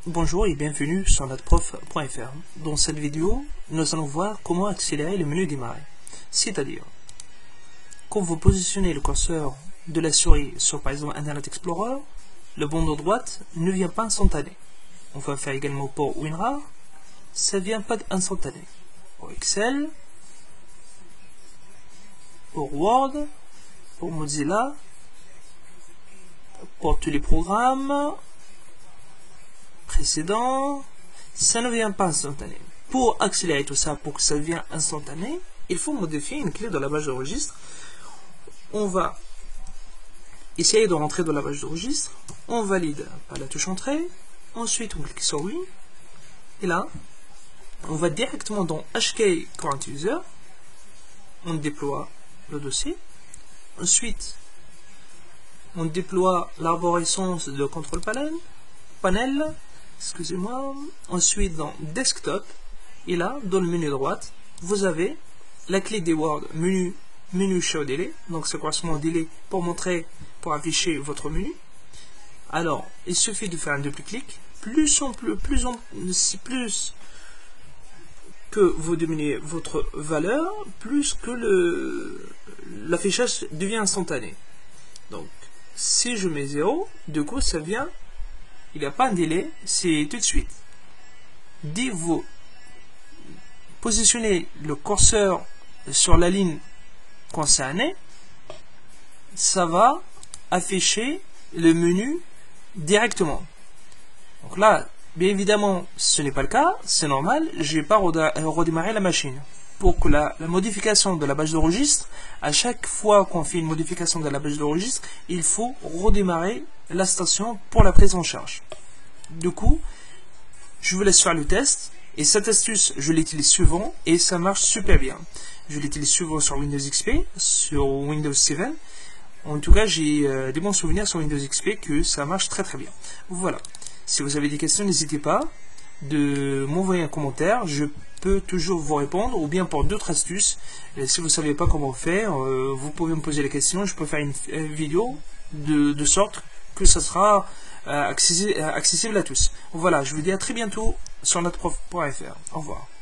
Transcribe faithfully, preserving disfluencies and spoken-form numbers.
Bonjour et bienvenue sur notprof point F R. Dans cette vidéo, nous allons voir comment accélérer le menu démarrer. C'est-à-dire, quand vous positionnez le curseur de la souris sur par exemple Internet Explorer, le bouton de droite ne vient pas instantané. On va faire également pour WinRAR, ça ne vient pas instantané. Pour Excel, pour Word, pour Mozilla, pour tous les programmes précédents, ça ne vient pas instantané. Pour accélérer tout ça, pour que ça devienne instantané, il faut modifier une clé dans la page de registre. On va essayer de rentrer dans la page de registre. On valide par la touche entrée. Ensuite, on clique sur oui. Et là, on va directement dans H K Current User. On déploie le dossier. Ensuite, on déploie l'arborescence de contrôle panel. Panel. Excusez-moi. Ensuite, dans Desktop. Et là, dans le menu droite, vous avez la clé des Word menu, menu Show Delay. Donc, ça correspond au délai pour montrer, pour afficher votre menu. Alors, il suffit de faire un double-clic. Plus on plus, plus on, plus que vous diminuez votre valeur, plus que le l'affichage devient instantané. Donc, si je mets zéro, du coup, ça vient. Il n'y a pas un délai, c'est tout de suite. Dès que vous positionnez le curseur sur la ligne concernée, ça va afficher le menu directement. Donc là, bien évidemment, ce n'est pas le cas, c'est normal, je ne vais pas redémarrer la machine. Pour que la, la modification de la page de registre, à chaque fois qu'on fait une modification de la page de registre, il faut redémarrer la station pour la prise en charge. Du coup, je vous laisse faire le test. Et cette astuce, je l'utilise souvent et ça marche super bien. Je l'utilise souvent sur Windows X P, sur Windows sept. En tout cas, j'ai euh, des bons souvenirs sur Windows X P que ça marche très très bien. Voilà. Si vous avez des questions, n'hésitez pas de m'envoyer un commentaire. Je peux toujours vous répondre, ou bien pour d'autres astuces. Et si vous ne savez pas comment faire, euh, vous pouvez me poser la question. Je peux faire une, une vidéo de, de sorte que ça sera euh, accessible, accessible à tous. Voilà, je vous dis à très bientôt sur notprof point F R. Au revoir.